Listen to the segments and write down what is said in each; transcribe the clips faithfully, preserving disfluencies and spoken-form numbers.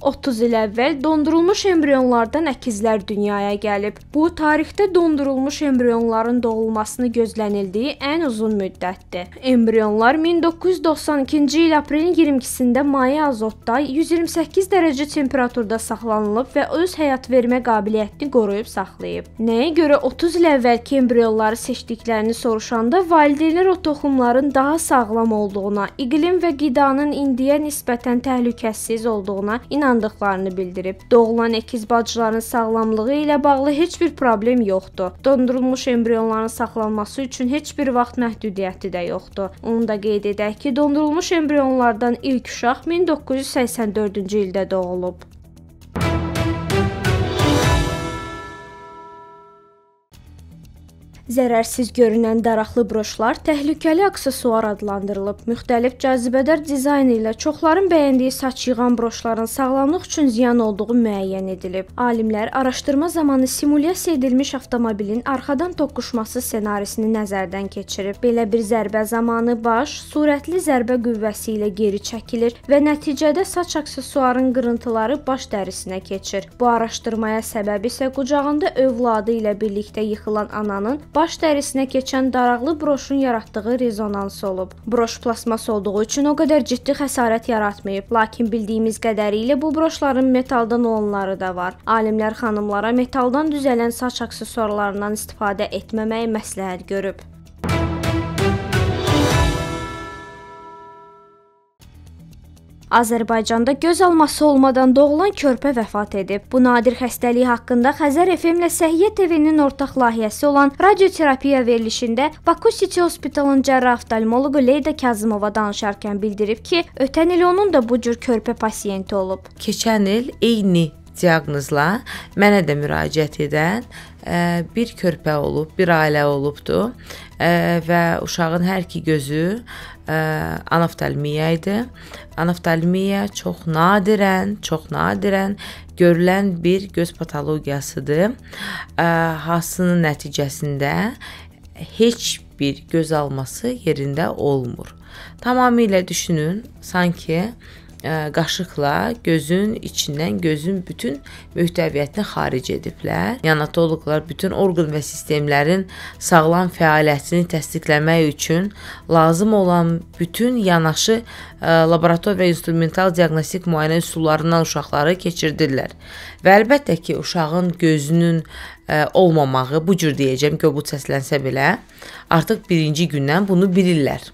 otuz il əvvəl dondurulmuş embrionlardan əkizlər dünyaya gəlib. Bu, tarixdə dondurulmuş embrionların doğulmasını gözlənildiyi ən uzun müddətdir. Embrionlar min doqquz yüz doxsan ikinci il aprelin iyirmi ikisində maye azotda yüz iyirmi səkkiz dərəcə temperaturda saxlanılıb və öz həyat vermə qabiliyyətini qoruyub saxlayıb. Nəyə görə otuz il əvvəlki embrionları seçdiklərini soruşanda valideynlər o toxumların daha sağlam olduğuna, iqlim və qidanın indiyə nisbətən təhlükəsiz olduğuna inanırlar. inandıqlarını bildirib. Doğulan əkiz bacıların sağlamlığı ilə bağlı heç bir problem yoxdur. Dondurulmuş embrionların saxlanması üçün heç bir vaxt məhdudiyyəti də yoxdur. Onu da qeyd edək ki, dondurulmuş embrionlardan ilk uşaq min doqquz yüz səksən dördüncü ildə doğulub. Zərərsiz görünən daraqlı broşlar təhlükəli aksesuar adlandırılıb. Müxtəlif cazibədar dizayn ilə çoxların bəyəndiyi saç yığan broşların sağlamlıq üçün ziyan olduğu müəyyən edilib. Alimlər araşdırma zamanı simulyasiya edilmiş avtomobilin arxadan toqquşması ssenarisini nəzərdən keçirib. Belə bir zərbə zamanı baş sürətli zərbə qüvvəsi ilə geri çəkilir və nəticədə saç aksesuarın qırıntıları baş dərisinə keçir. Bu araşdırmaya səbəb isə qucağında övladı ilə birlikdə yıxılan ananın baş dərisinə keçən daraqlı broşun yaratdığı rezonans olub. Broş plasmas olduğu üçün o qədər ciddi xəsarət yaratmayıb, lakin bildiyimiz qədərilə bu broşların metaldan olanları da var. Alimlər xanımlara metaldan düzələn saç aksesuarlarından istifadə etməməyi məsləhət görüb. Azərbaycanda göz alması olmadan doğulan körpə vəfat edib. Bu nadir xəstəlik haqqında Xəzər F M-lə Səhiyyə T V-nin ortaq layihəsi olan radioterapiya verilişində Baku City Hospitalın cərrah-oftalmoloqu Leyda Kazımova danışarkən bildirib ki, ötən il onun da bu cür körpə pasiyenti olub. Keçən il eyni diaqnozla mənə də müraciət edən ə, bir körpə olub, bir ailə olubdu ə, və uşağın hər iki gözü ə, anoftalmiya idi. Anoftalmiya çox nadirən, çox nadirən görülən bir göz patologiyasıdır. Ə, hasının nəticəsində heç bir göz alması yerində olmur. Tamamilə düşünün, sanki qaşıqla gözün içindən gözün bütün mühtəviyyətini xaric ediblər. Neonatoloqlar bütün orqan və sistemlərin sağlam fəaliyyətini təsdiqləmək üçün lazım olan bütün yanaşı laborator və instrumental diaqnostik müayinə üsullarından uşaqları keçirdirlər. Və əlbəttə ki, uşağın gözünün olmamağı, bu cür deyəcəm ki, o bu səslənsə belə, artıq birinci gündən bunu bilirlər.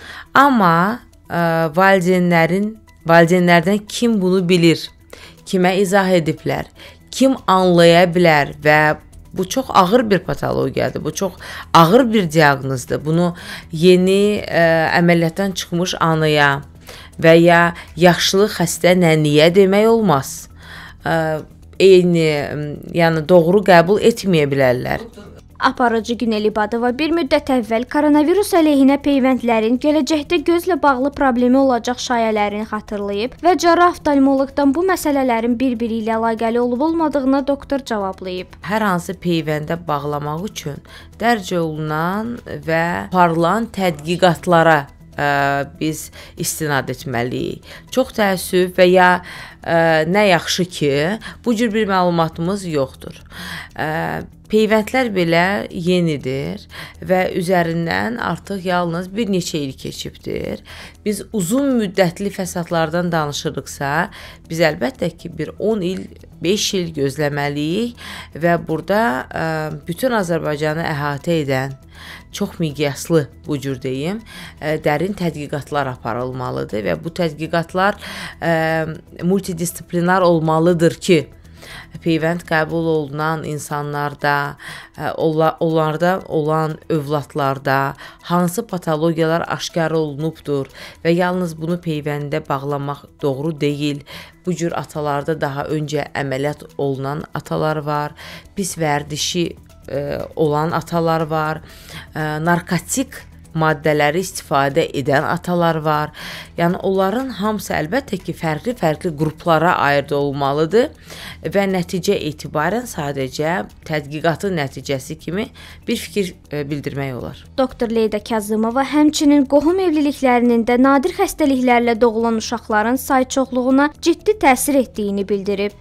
Amma valideynlərin Valideynlərdən kim bunu bilir, kimə izah ediblər, kim anlaya bilər və bu çox ağır bir patologiyadır, bu çox ağır bir diaqnozdur. Bunu yeni ə, əməliyyatdan çıxmış anaya və ya yaşlı xəstə nəniyə demək olmaz. Ə, eyni, yəni doğru qəbul etməyə bilərlər. Aparıcı Günel İbadova bir müddət əvvəl koronavirus əleyhinə peyvəndlərin gələcəkdə gözlə bağlı problemi olacaq şayələrini xatırlayıb və cərrah-oftalmoloqdan bu məsələlərin bir-biri ilə əlaqəli olub-olmadığına doktor cavablayıb. Hər hansı peyvəndə bağlamaq üçün dərc olunan və aparılan tədqiqatlara ə, biz istinad etməliyik. Çox təəssüf və ya ə, nə yaxşı ki, bu cür bir məlumatımız yoxdur. Ə, Peyvəndlər belə yenidir və üzərindən artıq yalnız bir neçə il keçibdir. Biz uzun müddətli fəsadlardan danışırıqsa, biz əlbəttə ki, bir on il, beş il gözləməliyik və burada ə, bütün Azərbaycanı əhatə edən, çox miqyaslı, bu cür deyim, ə, dərin tədqiqatlar aparılmalıdır və bu tədqiqatlar ə, multidisiplinar olmalıdır ki, peyvənd qəbul olunan insanlarda, onlarda olan övladlarda hansı patologiyalar aşkar olunubdur və yalnız bunu peyvəndə bağlamaq doğru deyil. Bu cür atalarda daha öncə əməliyyat olunan atalar var, pis vərdişi olan atalar var, narkotik maddələri istifadə edən atalar var. Yəni onların hamısı əlbəttə ki, fərqli-fərqli qruplara ayrı olmalıdır və nəticə etibarən sadəcə tədqiqatın nəticəsi kimi bir fikir bildirmək olar. Doktor Leyla Kazımova həmçinin qohum evliliklərinin də nadir xəstəliklərlə doğulan uşaqların sayı çoxluğuna ciddi təsir etdiyini bildirib.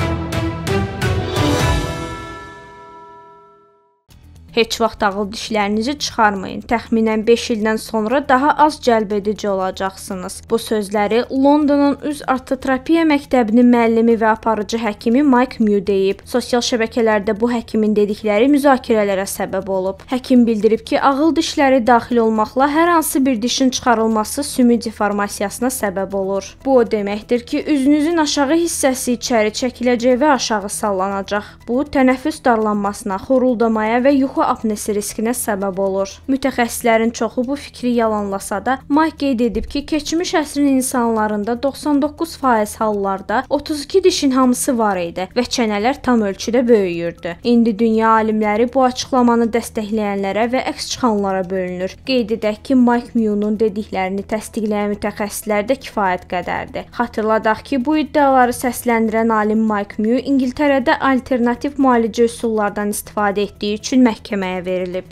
Heç vaxt ağıl dişlərinizi çıxarmayın. Təxminən beş ildən sonra daha az cəlbedici olacaqsınız. Bu sözləri Londonun Üz Artoterapiya Məktəbinin müəllimi və aparıcı həkimi Mike Mew deyib. Sosial şəbəkələrdə bu həkimin dedikləri müzakirələrə səbəb olub. Həkim bildirib ki, ağıl dişləri daxil olmaqla hər hansı bir dişin çıxarılması sümük deformasiyasına səbəb olur. Bu o deməkdir ki, üzünüzün aşağı hissəsi içəri çəkiləcək və aşağı sallanacaq. Bu, tənəffüs darlanmasına, xoruldamaya və yuxu apnesi riskinə səbəb olur. Mütəxəssislərin çoxu bu fikri yalanlasa da, Mike qeyd edib ki, keçmiş əsrin insanlarında doxsan doqquz faiz hallarda otuz iki dişin hamısı var idi və çənələr tam ölçüdə böyüyürdü. İndi dünya alimləri bu açıqlamanı dəstəkləyənlərə və əks çıxanlara bölünür. Qeyd edək ki, Mike Mew'nun dediklərini təsdiqləyən mütəxəssislər də kifayət qədərdir. Xatırladaq ki, bu iddiaları səsləndirən alim Mike Mew İngiltərədə alternativ müalicə üsullardan istifadə etdiyi üçün məhkəməyə verilib.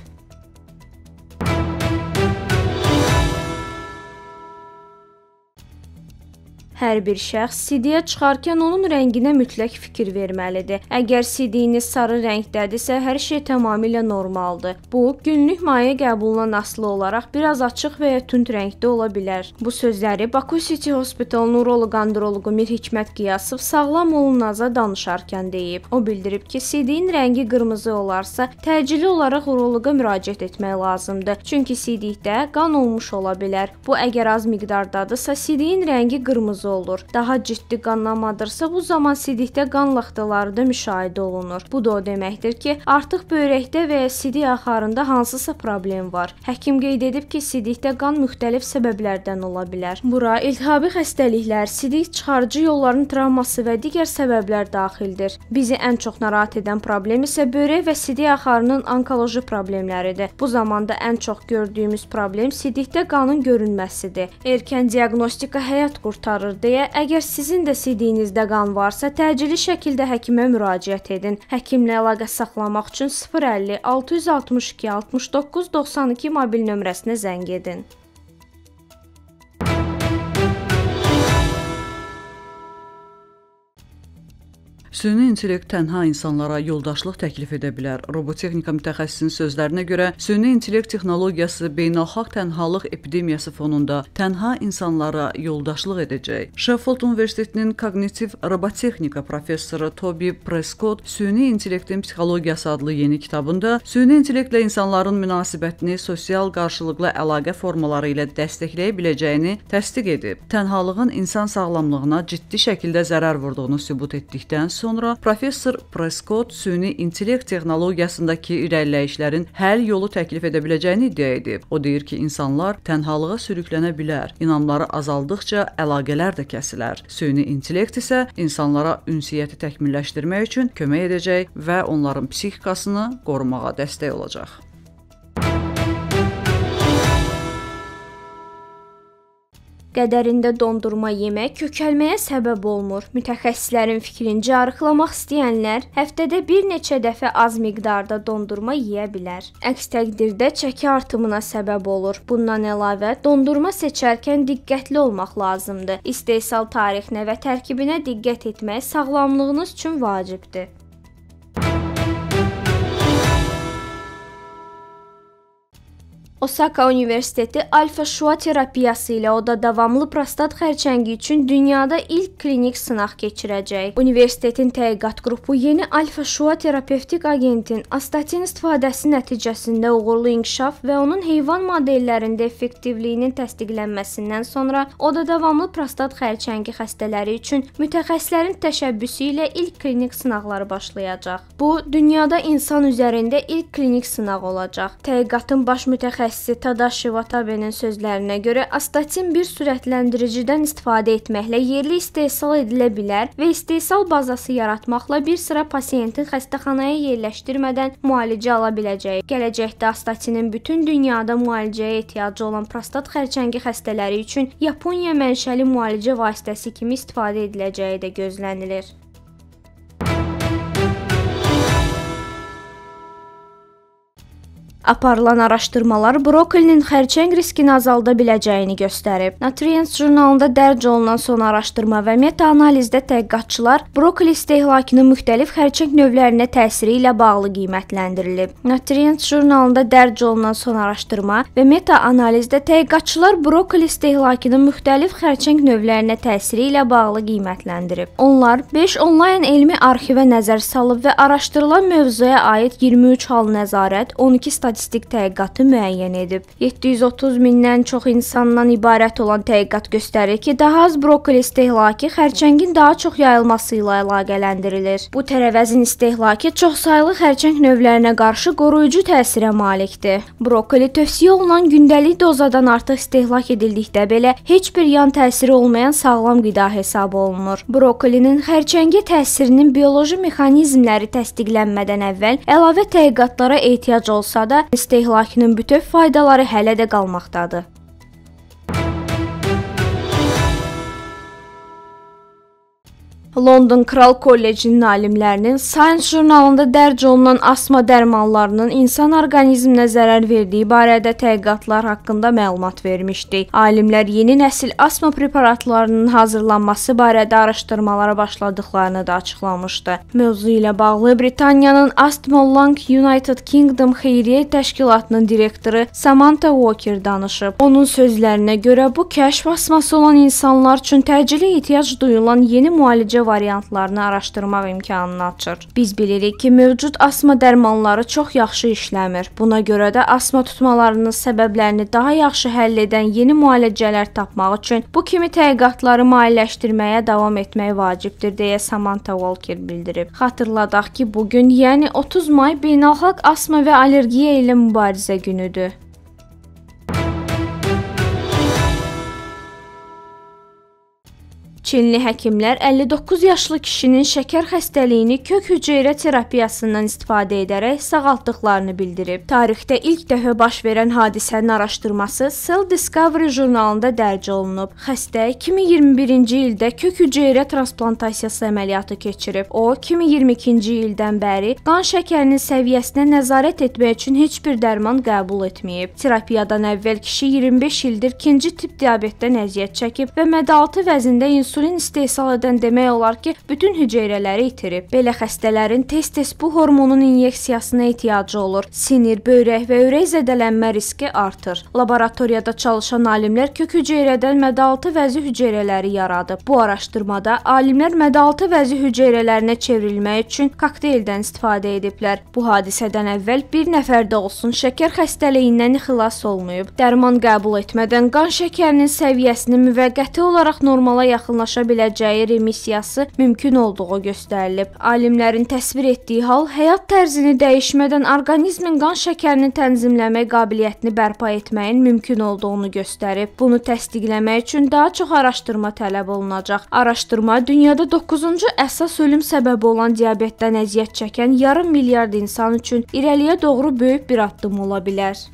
Hər bir şəxs C D-yə çıxarkən onun rənginə mütləq fikir verməlidir. Əgər C D-niz sarı rəngdədirsə, hər şey tamamilə normaldır. Bu, günlük maye qəbulundan asılı olaraq biraz açıq və ya tünd rəngdə ola bilər. Bu sözləri Baku City Hospital neuroloq-androloqu Mir Hikmət Qiyasov Sağlam olun Naza danışarkən deyib. O bildirib ki, C D-nin rəngi qırmızı olarsa, təcili olaraq uroloqa müraciət etmək lazımdır. Çünki C D-də qan olmuş ola bilər. Bu, əgər az miqdardadırsa, C D-nin rəngi qırmızı olur. Daha ciddi qanlamadırsa, bu zaman sidikdə qan laxtaları da müşahidə olunur. Bu da o deməkdir ki, artıq böyrəkdə və ya sidik axarında hansısa problem var. Həkim qeyd edib ki, sidikdə qan müxtəlif səbəblərdən ola bilər. Bura iltihabi xəstəliklər, sidik çıxarıcı yolların travması və digər səbəblər daxildir. Bizi ən çox narahat edən problem isə böyrək və sidik axarının onkoloji problemləridir. Bu zamanda ən çox gördüyümüz problem sidikdə qanın görünməsidir. Erkən diaqnostika həyat qurtarır deyə, əgər sizin də sidiyinizdə qan varsa, təcili şəkildə həkimə müraciət edin. Həkimlə əlaqə saxlamaq üçün sıfır əlli altı yüz altmış iki altmış doqquz doxsan iki mobil nömrəsinə zəng edin. Süni intellekt tənha insanlara yoldaşlıq təklif edə bilər. Robotexnika mütəxəssisinin sözlərinə görə, süni intellekt texnologiyası beynəlxalq tənhalıq epidemiyası fonunda tənha insanlara yoldaşlıq edəcək. Sheffield Universitetinin kognitiv robotexnika professoru Toby Prescott süni intellektin psixologiyası adlı yeni kitabında süni intellektlə insanların münasibətini sosial qarşılıqlı əlaqə formaları ilə dəstəkləyə biləcəyini təsdiq edib. Tənhalığın insan sağlamlığına ciddi şəkildə zərər vurduğunu sübut etdikdən sonra Sonra professor Prescott süni intellekt texnologiyasındakı irəliləyişlərin həll yolu təklif edə biləcəyini iddia edib. O deyir ki, insanlar tənhalığa sürüklənə bilər. İnamları azaldıqca əlaqələr də kəsilər. Süni intellekt isə insanlara ünsiyyəti təkmilləşdirmək üçün kömək edəcək və onların psixikasını qorumağa dəstək olacaq. Qədərində dondurma yemək kökəlməyə səbəb olmur. Mütəxəssislərin fikrincə arıqlamaq istəyənlər həftədə bir neçə dəfə az miqdarda dondurma yeyə bilər. Əks təqdirdə çəki artımına səbəb olur. Bundan əlavə, dondurma seçərkən diqqətli olmaq lazımdır. İstehsal tarixinə və tərkibinə diqqət etmək sağlamlığınız üçün vacibdir. Osaka Universiteti alfa-şua terapiyası ilə o da davamlı prostat xərçəngi üçün dünyada ilk klinik sınaq keçirəcək. Universitetin tədqiqat qrupu yeni alfa-şua terapevtik agentin astatin istifadəsi nəticəsində uğurlu inkişaf və onun heyvan modellərində effektivliyinin təsdiqlənməsindən sonra o da davamlı prostat xərçəngi xəstələri üçün mütəxəssislərin təşəbbüsü ilə ilk klinik sınaqları başlayacaq. Bu, dünyada insan üzərində ilk klinik sınaq olacaq. Tədqiqatın baş mütəxəssisi mütəxəssisi Tadashi Watabe'nin sözlərinə görə astatin bir sürətləndiricidən istifadə etməklə yerli istehsal edilə bilər və istehsal bazası yaratmaqla bir sıra pasiyentin xəstəxanaya yerləşdirmədən müalicə ala biləcəyi, gələcəkdə astatinin bütün dünyada müalicəyə ehtiyacı olan prostat xərçəngi xəstələri üçün Yaponiya mənşəli müalicə vasitəsi kimi istifadə ediləcəyi də gözlənilir. Aparılan araşdırmalar brokolinin xərçəng riskini azalda biləcəyini göstərib. Nutrients jurnalında dərc olunan son araşdırma və meta-analizdə tədqiqatçılar brokoli istehlakının müxtəlif xərçəng növlərinə təsiri ilə bağlı qiymətləndirilib. Nutrients jurnalında dərc olunan son araşdırma və meta-analizdə tədqiqatçılar brokoli istehlakının müxtəlif xərçəng növlərinə təsiri ilə bağlı qiymətləndirib. Onlar beş onlayn elmi arxivə nəzər salıb və araşdırılan mövzuya aid iyirmi üç hal nəzarət, on iki statistik statistik tədqiqatı müəyyən edib. yeddi yüz otuz mindən çox insandan ibarət olan tədqiqat göstərir ki, daha az brokoli istehlakı xərçəngin daha çox yayılması ilə əlaqələndirilir. Bu tərəvəzin istehlakı çoxsaylı xərçəng növlərinə qarşı qoruyucu təsirə malikdir. Brokoli tövsiyə olunan gündəlik dozadan artıq istehlak edildikdə belə heç bir yan təsiri olmayan sağlam qida hesab olunur. Brokolinin xərçəngə təsirinin bioloji mexanizmləri təsdiqlənmədən əvvəl əlavə tədqiqatlara ehtiyac olsa da, istehlakının bütöv faydaları hələ də qalmaqdadır. London Kral Kollecinin alimlərinin Science jurnalında dərc olunan asma dərmanlarının insan orqanizminə zərər verdiyi barədə tədqiqatlar haqqında məlumat vermişdi. Alimlər yeni nəsil asma preparatlarının hazırlanması barədə araşdırmalara başladıqlarını da açıqlamışdı. Mövzu ilə bağlı Britaniyanın Asthma Lung United Kingdom Xeyriyyə Təşkilatının direktoru Samantha Walker danışıb. Onun sözlərinə görə bu kəşf asması olan insanlar üçün təcili ehtiyac duyulan yeni müalicə variantlarını araşdırmaq imkanını açır. Biz bilirik ki, mövcud asma dərmanları çox yaxşı işləmir. Buna görə də asma tutmalarının səbəblərini daha yaxşı həll edən yeni müalicələr tapmaq üçün bu kimi tədqiqatları maliyyələşdirməyə davam etmək vacibdir, deyə Samantha Walker bildirib. Xatırladaq ki, bugün, yəni otuz may Beynəlxalq Asma və Allergiya ilə Mübarizə günüdür. Çinli həkimlər əlli doqquz yaşlı kişinin şəkər xəstəliyini kök hüceyrə terapiyasından istifadə edərək sağaltdıqlarını bildirib. Tarixdə ilk dəfə baş verən hadisənin araşdırması Cell Discovery jurnalında dərc olunub. Xəstə iki min iyirmi birinci ildə kök hüceyrə transplantasiya əməliyyatı keçirib. O, iki min iyirmi ikinci ildən bəri qan şəkərinin səviyyəsinə nəzarət etmək üçün heç bir dərman qəbul etməyib. Terapiyadan əvvəl kişi iyirmi beş ildir ikinci tip diabetdən əziyyət çəkib və mədə-altı vəzində insulin istehsal edən demək olar ki, bütün hüceyrələri itirib. Belə xəstələrin tez-tez bu hormonun inyeksiyasına ehtiyacı olur. Sinir, böyrək və ürək zədələnmə riski artır. Laboratoriyada çalışan alimlər kök hüceyrədən mədə-altı vəzi hüceyrələri yaradıb. Bu araşdırmada alimlər mədə-altı vəzi hüceyrələrinə çevrilmək üçün kokteyldən istifadə ediblər. Bu hadisədən əvvəl bir nəfər də olsun şəkər xəstəliyindən xilas olmayıb. Dərman qəbul etmədən qan şəkərinin səviyyəsinin müvəqqəti olaraq normala yaxınlaşdırılıb biləcəyi remissiyası mümkün olduğu göstərilib. Alimlərin təsvir etdiyi hal həyat tərzini dəyişmədən orqanizmin qan şəkərini tənzimləmək qabiliyyətini bərpa etməyin mümkün olduğunu göstərib. Bunu təsdiqləmək üçün daha çox araşdırma tələb olunacaq. Araşdırma dünyada doqquzuncu əsas ölüm səbəbi olan diabetdən əziyyət çəkən yarım milyard insan üçün irəliyə doğru böyük bir addım ola bilər.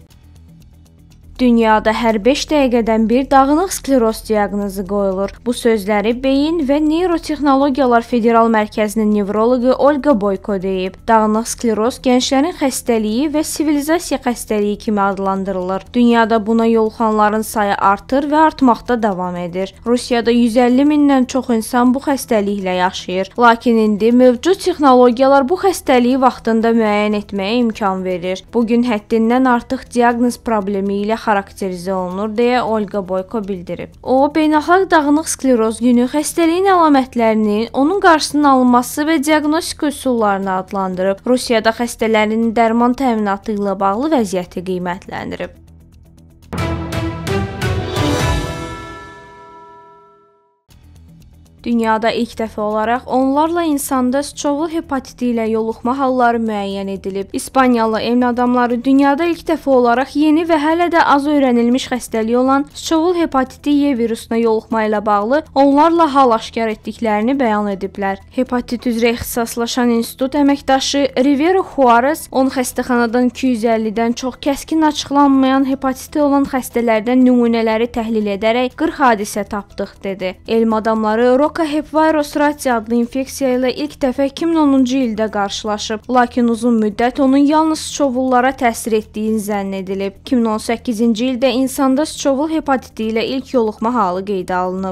Dünyada hər beş dəqiqədən bir dağınıq skleroz diaqnozu qoyulur. Bu sözləri Beyin və Neyrotexnologiyalar Federal Mərkəzinin nevroloqu Olga Boyko deyib. Dağınıq skleroz gənclərin xəstəliyi və sivilizasiya xəstəliyi kimi adlandırılır. Dünyada buna yoluxanların sayı artır və artmaqda davam edir. Rusiyada yüz əlli mindən çox insan bu xəstəliklə yaşayır. Lakin indi mövcud texnologiyalar bu xəstəliyi vaxtında müəyyən etməyə imkan verir. Bugün həddindən artıq diaqnoz problemi ilə xarakterizə olunur, deyə Olga Boyko bildirib. O, beynəlxalq dağınıq skleroz günü xəstəliyin əlamətlərini, onun qarşısının alınması və diaqnostika üsullarını adlandırıb. Rusiyada xəstələrin dərman təminatı ilə bağlı vəziyyəti qiymətləndirib. Dünyada ilk dəfə olaraq onlarla insanda sıçovul hepatiti ilə yoluxma halları müəyyən edilib. İspaniyalı elm adamları dünyada ilk dəfə olaraq yeni və hələ də az öyrənilmiş xəstəliyi olan sıçovul hepatiti Y virusuna yoluxma ilə bağlı onlarla hal aşkar etdiklərini bəyan ediblər. Hepatit üzrə ixtisaslaşan institut əməkdaşı Rivero Juarez on xəstəxanadan iki yüz əllidən çox kəskin açıqlanmayan hepatiti olan xəstələrdən nümunələri təhlil edərək qırx hadisə tapdıq dedi. Elm adamları Roca hepvirus rati adlı infeksiya ilə ilk dəfə iki min onuncu ildə qarşılaşıb, lakin uzun müddət onun yalnız sıçovullara təsir etdiyi zənn edilib. iki min on səkkizinci ildə insanda sıçovul hepatiti ilə ilk yoluxma halı qeydə alınıb.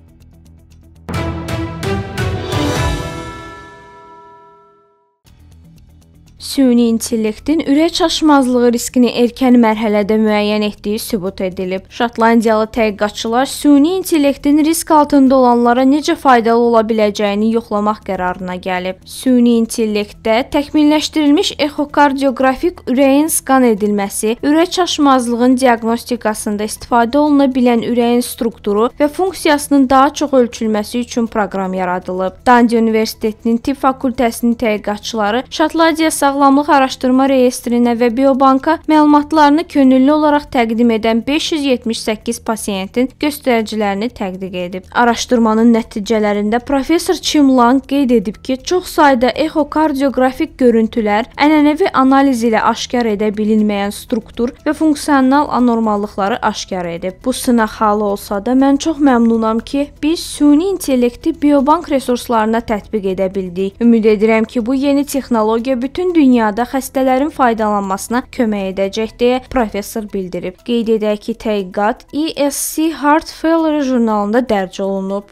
Süni intellektin ürək çaşmazlığı riskini erkən mərhələdə müəyyən etdiyi sübut edilib. Şotlandiyalı tədqiqatçılar süni intellektin risk altında olanlara necə faydalı ola biləcəyini yoxlamaq qərarına gəlib. Süni intellektdə təkmilləşdirilmiş ekokardioqrafik ürəyin skan edilməsi, ürək çaşmazlığın diaqnostikasında istifadə oluna bilən ürəyin strukturu və funksiyasının daha çox ölçülməsi üçün proqram yaradılıb. Dundee Universitetinin Tibb Fakültəsinin tədqiqatçıları Şotlandiya Sağlamlıq Araşdırma Reyestrinə və Biobanka məlumatlarını könüllü olaraq təqdim edən beş yüz yetmiş səkkiz pasiyentin göstəricilərini təqdiq edib. Araşdırmanın nəticələrində professor Chim Lang qeyd edib ki, çox sayda ekokardioqrafik görüntülər ənənəvi analiz ilə aşkar edə bilinməyən struktur və funksional anormallıqları aşkar edib. Bu sınaq halı olsa da mən çox məmnunam ki, biz süni intellekti biobank resurslarına tətbiq edə bildik. Ümid edirəm ki, bu yeni texnologiya bütün dünyada xəstələrin faydalanmasına kömək edəcək deyə professor bildirib. Qeyd edək ki, tədqiqat E S C Heart Failure jurnalında dərc olunub.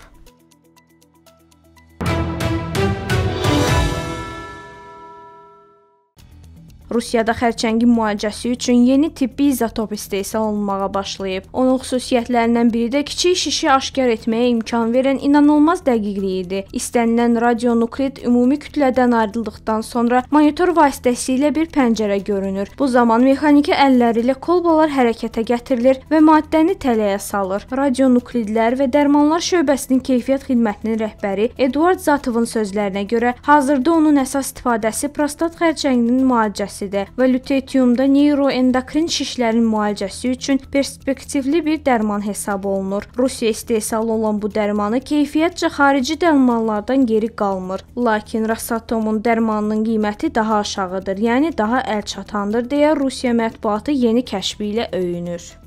Rusiyada xərçəngin müalicəsi üçün yeni tibbi izotop istehsal olunmağa başlayıb. Onun xüsusiyyətlərindən biri də kiçik şişi aşkar etməyə imkan verən inanılmaz dəqiqliyidir. İstənilən radionuklit ümumi kütlədən ayrıldıqdan sonra monitor vasitəsilə bir pəncərə görünür. Bu zaman mexaniki əlləri ilə kolbalar hərəkətə gətirilir və maddəni tələyə salır. Radionuklidlər və dərmanlar şöbəsinin keyfiyyət xidmətinin rəhbəri Eduard Zatovun sözlərinə görə, hazırda onun əsas istifadəsi prostat xərçənginin müalicəsi və lütetyumda neyroendokrin şişlərin müalicəsi üçün perspektivli bir dərman hesab olunur. Rusiya istehsal olan bu dərmanı keyfiyyətcə xarici dərmanlardan geri qalmır. Lakin Rosatomun dərmanının qiyməti daha aşağıdır, yəni daha əlçatandır deyə Rusiya mətbuatı yeni kəşfi ilə öyünür.